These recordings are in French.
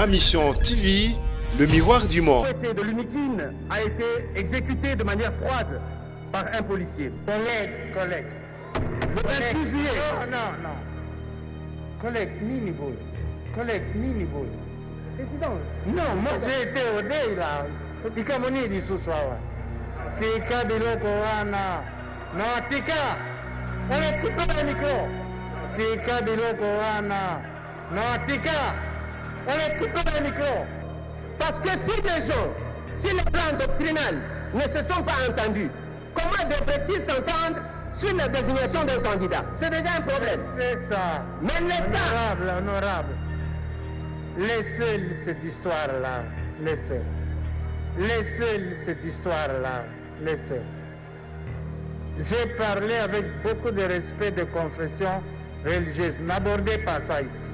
Ma Mission TV, le miroir du monde. Le de l'Uniquine a été exécuté de manière froide par un policier. Collègue. Le 28 juillet. Non. Collègue, Niniboul. Président. Non, moi j'ai été au dé là. Tikamoni dit ce soir. Tika de l'Okoana. Non, Tika. On écoute pas le micro. Tika de l'Okoana. Non, Tika. On écoute pas le micro. Parce que si les plans doctrinaux ne se sont pas entendus, comment devraient-ils s'entendre sur la désignation d'un candidat? C'est déjà un problème. C'est ça. Mais l'État... Honorable. Laissez cette histoire-là. Laissez cette histoire-là. J'ai parlé avec beaucoup de respect de confession religieuse. N'abordez pas ça ici.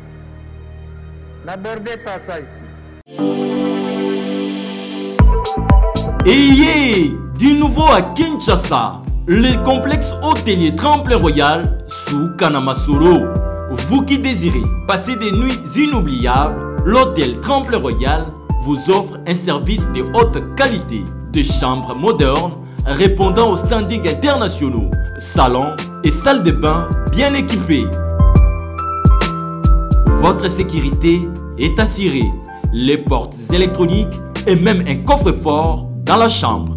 Ayez du nouveau à Kinshasa, le complexe hôtelier Tremplin Royal sous Kanamasolo. Vous qui désirez passer des nuits inoubliables, l'hôtel Tremplin Royal vous offre un service de haute qualité, de chambres modernes répondant aux standards internationaux, salons et salles de bain bien équipées. Votre sécurité est assurée, les portes électroniques et même un coffre-fort dans la chambre.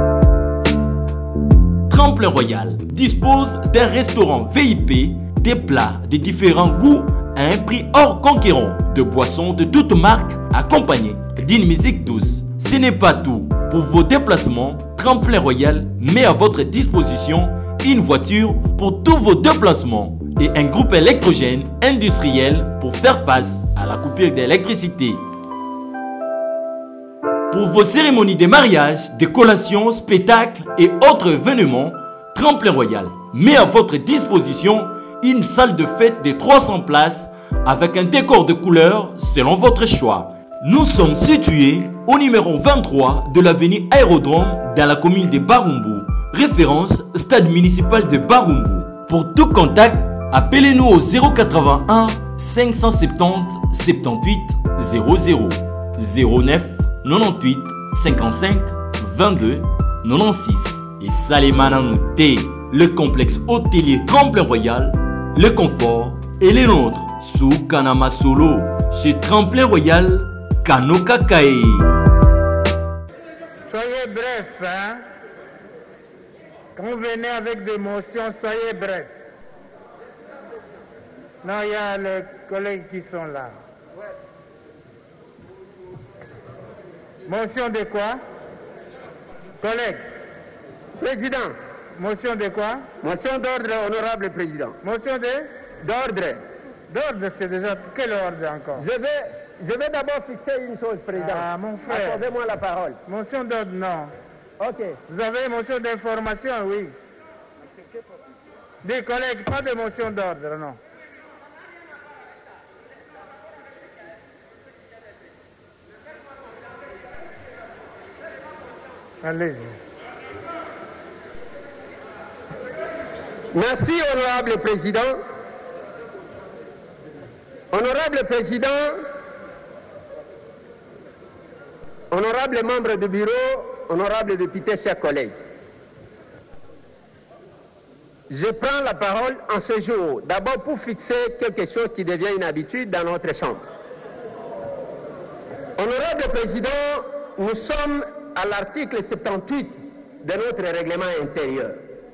Tremplin Royal dispose d'un restaurant VIP, des plats de différents goûts à un prix hors conquérant, de boissons de toutes marques accompagnées d'une musique douce. Ce n'est pas tout. Pour vos déplacements, Tremplin Royal met à votre disposition une voiture pour tous vos déplacements et un groupe électrogène industriel pour faire face à la coupure d'électricité. Pour vos cérémonies de mariage, de collations, spectacles et autres événements, Tremplin Royal met à votre disposition une salle de fête de 300 places avec un décor de couleurs selon votre choix. Nous sommes situés au numéro 23 de l'avenue Aérodrome dans la commune de Barumbu, référence stade municipal de Barumbu. Pour tout contact, appelez-nous au 081 570 78 00 09 98 55 22 96 et Salimana Nouté, le complexe hôtelier Tremplin Royal, le confort et les nôtres sous Kanamasolo chez Tremplin Royal Kanoka Kae. Soyez bref, hein? Quand vous venez avec des motions, soyez bref. Non, il y a les collègues qui sont là. Motion de quoi? Collègue. Président. Motion de quoi? Motion d'ordre, honorable président. Motion d'ordre. D'ordre, c'est déjà... Quel ordre encore? Je vais d'abord fixer une chose, président. Ah, mon frère. Accordez-moi la parole. Motion d'ordre, non. Ok. Vous avez motion d'information, oui. Des collègues, pas de motion d'ordre, non. Allez-y. Merci, honorable président. Honorable président, honorable membre du bureau, honorable député, chers collègues. Je prends la parole en ce jour, d'abord pour fixer quelque chose qui devient une habitude dans notre chambre. Honorable président, nous sommes à l'article 78 de notre règlement intérieur.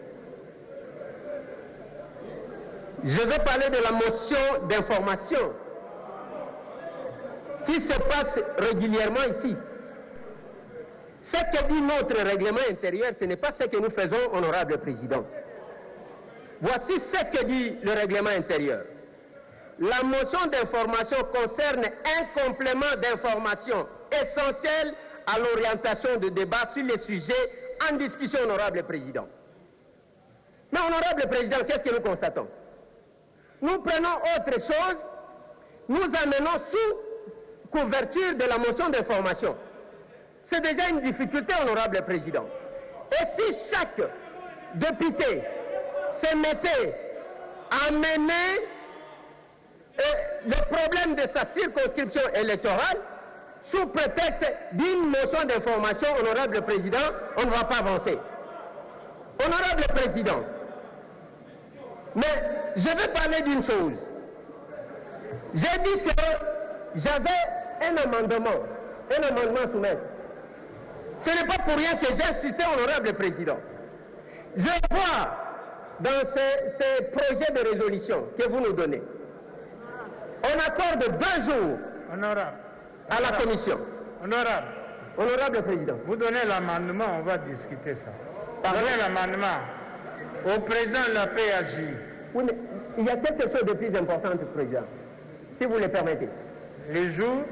Je vais parler de la motion d'information qui se passe régulièrement ici. Ce que dit notre règlement intérieur, ce n'est pas ce que nous faisons, honorable président. Voici ce que dit le règlement intérieur. La motion d'information concerne un complément d'information essentiel à l'orientation de débat sur les sujets en discussion, honorable président. Mais honorable président, qu'est-ce que nous constatons? Nous prenons autre chose, nous amenons sous couverture de la motion d'information. C'est déjà une difficulté, honorable président. Et si chaque député se mettait à mener Et le problème de sa circonscription électorale, sous prétexte d'une motion d'information, honorable président, on ne va pas avancer. Honorable président, mais je vais parler d'une chose. J'ai dit que j'avais un amendement à soumettre. Ce n'est pas pour rien que j'ai insisté, honorable président. Je vois dans ces projets de résolution que vous nous donnez, on accorde 2 jours à la commission. Honorable président. Vous donnez l'amendement, on va discuter ça. Donnez l'amendement au président de la PAJ. Oui, mais il y a quelque chose de plus important, président, si vous le permettez. Les jours.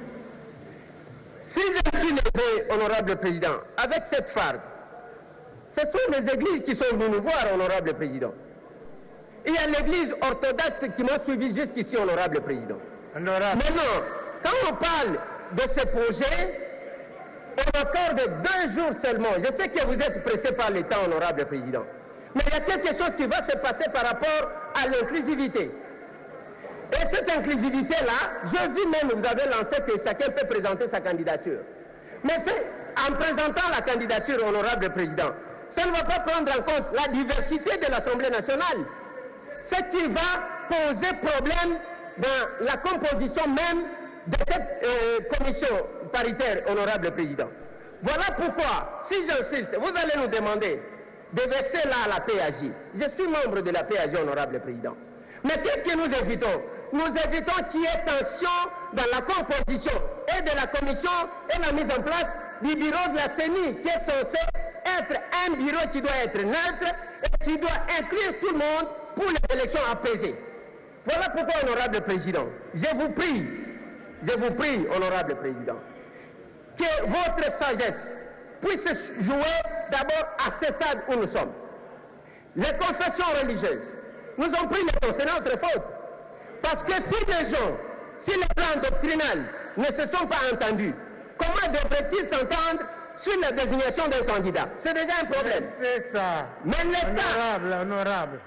Si je suis levé, honorable président, avec cette farde, ce sont les églises qui sont venues nous voir, honorable président. Il y a l'église orthodoxe qui m'a suivi jusqu'ici, honorable président. Honorable. Maintenant, quand on parle de ces projets, on accorde 2 jours seulement. Je sais que vous êtes pressé par le temps, honorable président. Mais il y a quelque chose qui va se passer par rapport à l'inclusivité. Et cette inclusivité-là, j'ai vu même, vous avez lancé que chacun peut présenter sa candidature. Mais c'est en présentant la candidature, honorable président, ça ne va pas prendre en compte la diversité de l'Assemblée nationale. Ce qui va poser problème dans la composition même de cette commission paritaire, honorable président. Voilà pourquoi, si j'insiste, vous allez nous demander de verser là à la PAJ. Je suis membre de la PAJ, honorable président. Mais qu'est-ce que nous évitons? Nous évitons qu'il y ait tension dans la composition et de la commission et la mise en place du bureau de la CENI, qui est censé être un bureau qui doit être neutre et qui doit inclure tout le monde pour les élections apaisées. Voilà pourquoi, honorable président, je vous prie, honorable président, que votre sagesse puisse jouer d'abord à ce stade où nous sommes. Les confessions religieuses nous ont pris le temps, c'est notre faute. Parce que si les gens, si les plans doctrinales ne se sont pas entendus, comment devraient-ils s'entendre sur la désignation d'un candidat? C'est déjà un problème. C'est ça. Mais l'État... Honorable.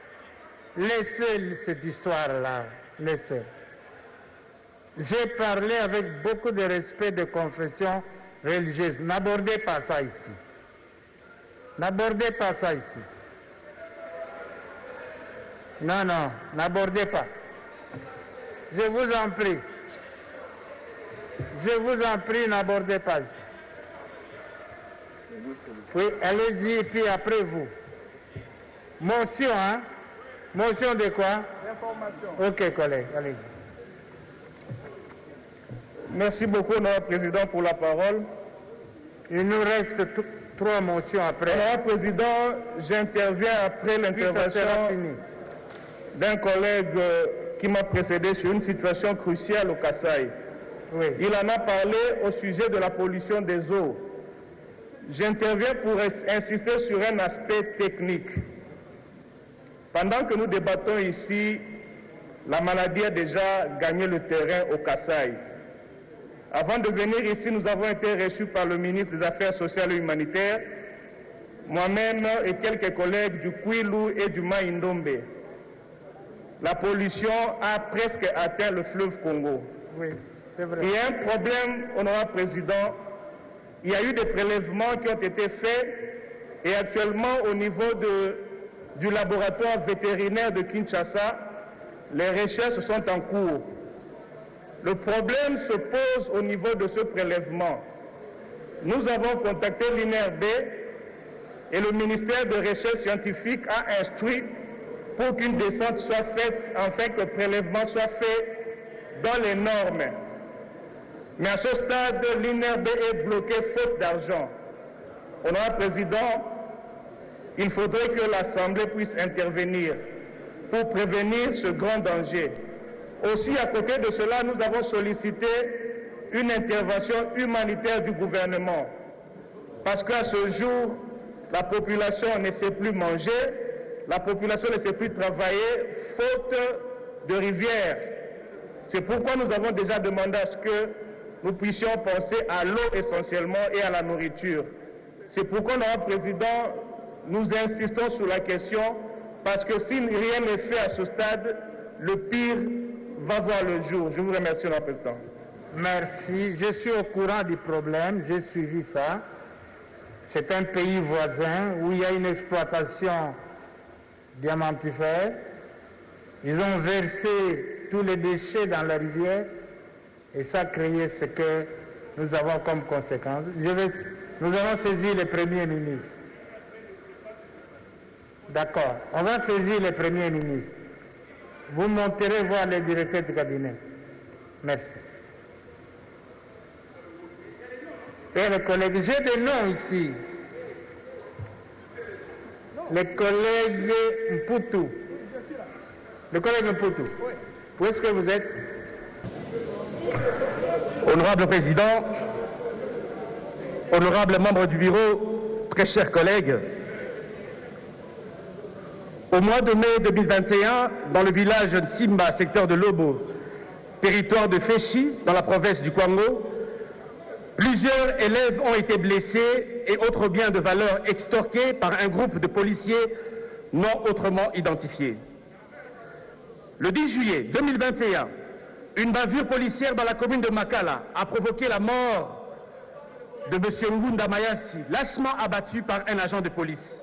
Laissez cette histoire-là. Laissez. J'ai parlé avec beaucoup de respect de confession religieuse. N'abordez pas ça ici. N'abordez pas ça ici. Non, n'abordez pas. Je vous en prie. Je vous en prie, n'abordez pas ici. Oui, allez-y, et puis après vous. Motion, hein? Motion de quoi? Information. Ok, collègue, allez-y. Merci beaucoup, Honorable Président, pour la parole. Il nous reste 3 motions après. Honorable Président, j'interviens après l'intervention d'un collègue qui m'a précédé sur une situation cruciale au Kasaï. Oui. Il en a parlé au sujet de la pollution des eaux. J'interviens pour insister sur un aspect technique. Pendant que nous débattons ici, la maladie a déjà gagné le terrain au Kasaï. Avant de venir ici, nous avons été reçus par le ministre des Affaires sociales et humanitaires, moi-même et quelques collègues du Kwilu et du Maïndombe. La pollution a presque atteint le fleuve Congo. Oui, c'est vrai. Il y a un problème, honorable président. Il y a eu des prélèvements qui ont été faits et actuellement au niveau du laboratoire vétérinaire de Kinshasa, les recherches sont en cours. Le problème se pose au niveau de ce prélèvement. Nous avons contacté l'INRB et le ministère de Recherche scientifique a instruit pour qu'une descente soit faite, afin que le prélèvement soit fait dans les normes. Mais à ce stade, l'INRB est bloqué faute d'argent. Honorable Président, il faudrait que l'Assemblée puisse intervenir pour prévenir ce grand danger. Aussi, à côté de cela, nous avons sollicité une intervention humanitaire du gouvernement. Parce qu'à ce jour, la population ne sait plus manger, la population ne sait plus travailler, faute de rivières. C'est pourquoi nous avons déjà demandé à ce que nous puissions penser à l'eau essentiellement et à la nourriture. C'est pourquoi, Honorable Président, nous insistons sur la question, parce que si rien n'est fait à ce stade, le pire va voir le jour. Je vous remercie, Monsieur le Président. Merci. Je suis au courant du problème. J'ai suivi ça. C'est un pays voisin où il y a une exploitation diamantifère. Ils ont versé tous les déchets dans la rivière et ça a créé ce que nous avons comme conséquence. Nous avons saisi le Premier ministre. D'accord. On va saisir le Premier ministre. Vous monterez voir le directeur du cabinet. Merci. Et les collègues, j'ai des noms ici. Le collègue Mputu. Le collègue Mputu. Où est-ce que vous êtes? Honorable Président, honorables membres du bureau, très chers collègues, au mois de mai 2021, dans le village de Simba, secteur de Lobo, territoire de Féchi, dans la province du Kwango, plusieurs élèves ont été blessés et autres biens de valeur extorqués par un groupe de policiers non autrement identifiés. Le 10 juillet 2021, une bavure policière dans la commune de Makala a provoqué la mort de M. Ngunda Mayasi, lâchement abattu par un agent de police.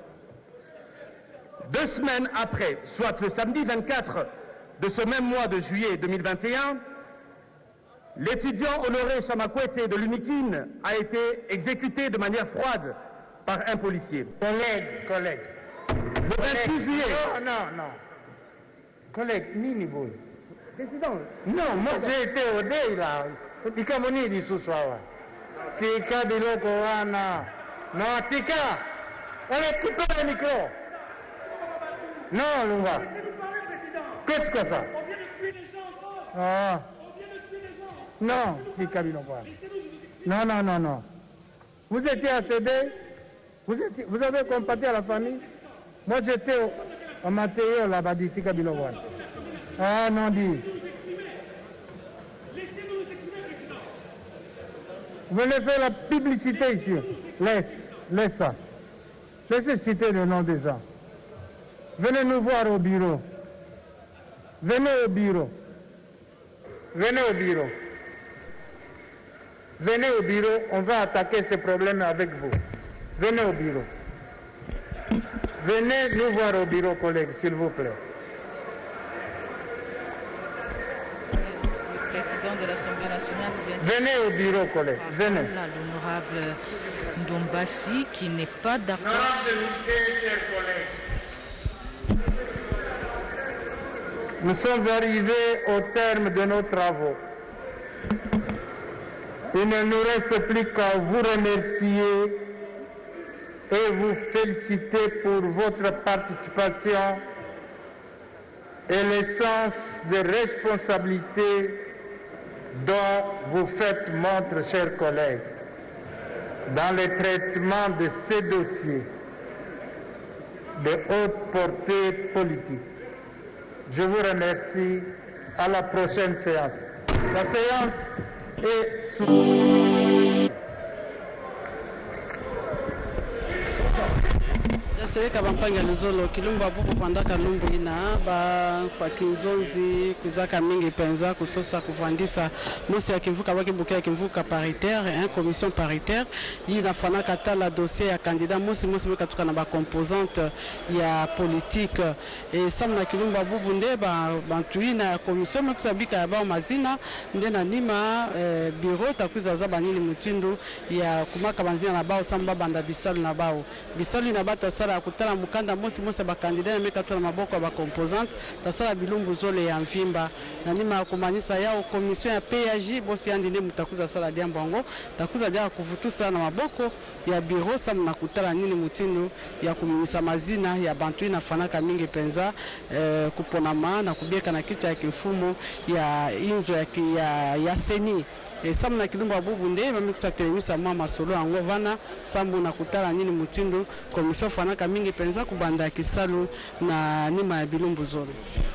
2 semaines après, soit le samedi 24 de ce même mois de juillet 2021, l'étudiant Honoré Chamakwete de l'UNIKIN a été exécuté de manière froide par un policier. Collègue. Le 28 juillet. Non. Collègue, Nini Boy. Président. Non, moi j'ai été au dé là. Ikamoni di Souswawa. Tika Biloko Wana. Non, Tika. On est coupé le micro. Non, Lunga. Qu'est-ce que ça? On vient de tuer les gens encore. Ah. On vient de tuer les gens. Non, Tika Biloko. Non. Vous étiez à CD? Vous avez compaté à la famille? Moi j'étais au matériel là-bas du Tika Biloko. Ah non, dit. Laissez-nous nous exprimer, Président. Vous venez faire la publicité ici. Laisse ça. Laissez citer le nom des gens. Venez nous voir au bureau. Venez au bureau. On va attaquer ce problème avec vous. Venez au bureau. Venez nous voir au bureau, collègues, s'il vous plaît. Le président de l'Assemblée nationale vient de... Venez au bureau, collègues. Venez. L'honorable Ndombasi qui n'est pas d'accord. Non, s'il vous plaît, chers collègues. Nous sommes arrivés au terme de nos travaux. Il ne nous reste plus qu'à vous remercier et vous féliciter pour votre participation et le sens de responsabilité dont vous faites montre, chers collègues, dans le traitement de ces dossiers de haute portée politique. Je vous remercie. À la prochaine séance. La séance est sous... Sereka bampanga luzolo kilumba bubu pandaka lumbu ina ba kwa kinzonzi kuzaka mingi penza kusosa kuvandisa mosi ya kimvuka waki bukia kimvuka paritaire hein commission paritaire ina fana kata la dossier ya candidat mosi mekatuka na ba composante ya politique et samna kilumba bubu nde ba bantuina commission mekusabika ya ba mazina nde na nima bureau takuza za banini mutindu ya kumaka banzina na bao samba banda bisalu na bao bisalu na bata sala kutala mukanda mosi ba candidat meka tola maboko ba composante tasala bilumbu zole ya mvimba na nima kumanisa yao commission ya PAJ bosi andine mutakuza sala diambo ngo takuza dia kuvutusa na maboko ya bureau sam na kutala nini mutindo ya kumimisa mazina ya bantu na fanaka mingi penza kuponama na kubieka na kicha ya kifumo ya inzo ya seni samu na kilumba bubu nde mamikusa telemisa mama solo ango vana sambu na kutala nini mutindo komisio fanaka mingi penza kubanda kisalu na nima ya bilumbu zoro.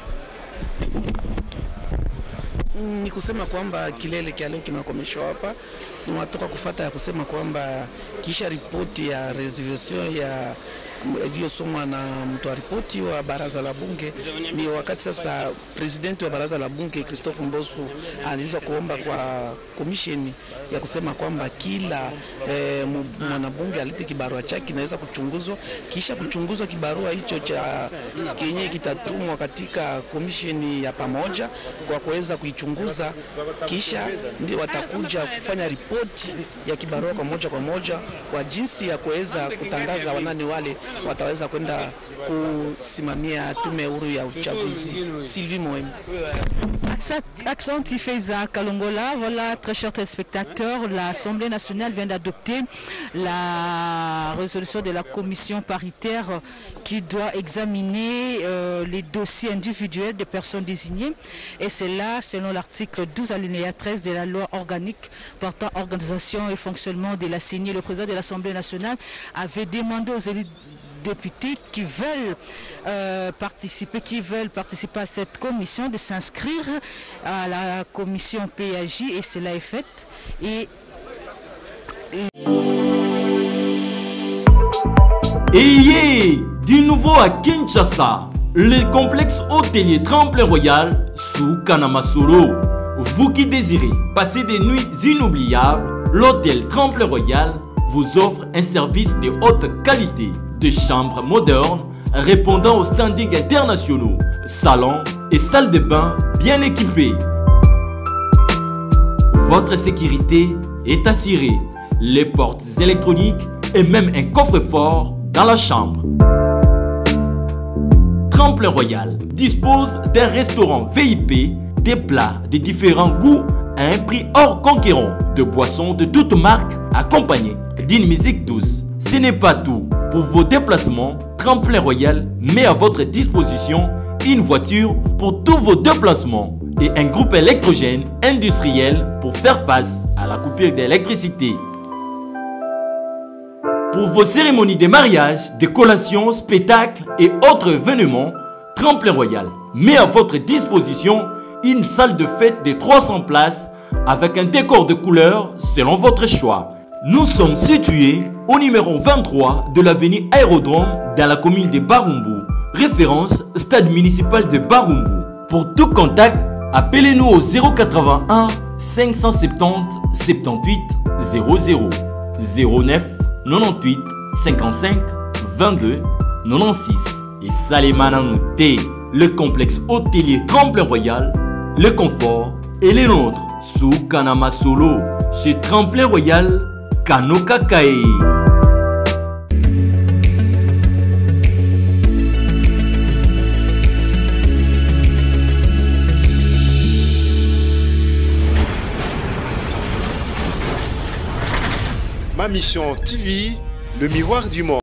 Ni kusema kwamba kilele kia leo kimekomeshwa hapa. Ni watoka kufata ya kusema kwamba kisha ripoti ya resolution ya iliyosomwa na mtoa ripoti wa baraza la bunge. Ni wakati sasa presidenti wa baraza la bunge Christophe Mbosu aliweza kuomba kwa komisheni ya kusema kwamba kila mwanabunge alete kibarua chake kinaweza kuchunguzwa, kisha kuchunguzwa kibarua hicho cha kenye kitatumwa katika komisheni ya pamoja kwa kuweza kuichunguza, kisha ndio watakuja kufanya ripoti ya kibarua kwa moja kwa jinsi ya kuweza kutangaza wanani wale wataweza kwenda kusimamia tume huru ya uchaguzi. Sylvie Moem. Accent Ifeza Kalongola, voilà, très chers téléspectateurs, l'Assemblée nationale vient d'adopter la résolution de la commission paritaire qui doit examiner les dossiers individuels des personnes désignées. Et c'est là, selon l'article 12 alinéa 13 de la loi organique portant organisation et fonctionnement de la CENI, le président de l'Assemblée nationale avait demandé aux élus députés qui veulent participer à cette commission de s'inscrire à la commission PAJ, et cela est fait. Et du nouveau à Kinshasa, le complexe hôtelier Tremplin Royal sous Kanamasolo. Vous qui désirez passer des nuits inoubliables, l'hôtel Tremplin Royal vous offre un service de haute qualité, de chambres modernes répondant aux standards internationaux, salons et salles de bain bien équipées. Votre sécurité est assurée, les portes électroniques et même un coffre-fort dans la chambre. Tremplin Royal dispose d'un restaurant VIP, des plats de différents goûts à un prix hors conquérant, de boissons de toutes marques accompagnées d'une musique douce. Ce n'est pas tout. Pour vos déplacements, Tremplin Royal met à votre disposition une voiture pour tous vos déplacements et un groupe électrogène industriel pour faire face à la coupure d'électricité. Pour vos cérémonies de mariage, de collations, spectacles et autres événements, Tremplin Royal met à votre disposition une salle de fête de 300 places avec un décor de couleurs selon votre choix. Nous sommes situés au numéro 23 de l'avenue Aérodrome dans la commune de Barumbu, référence stade municipal de Barumbu. Pour tout contact, appelez-nous au 081 570 78 00 09 98 55 22 96. Et Salimana Nouté, le complexe hôtelier Tremplin Royal, le confort et les nôtres sous Kanamasolo chez Tremplin Royal Kanokakae. Ma mission TV, le miroir du monde.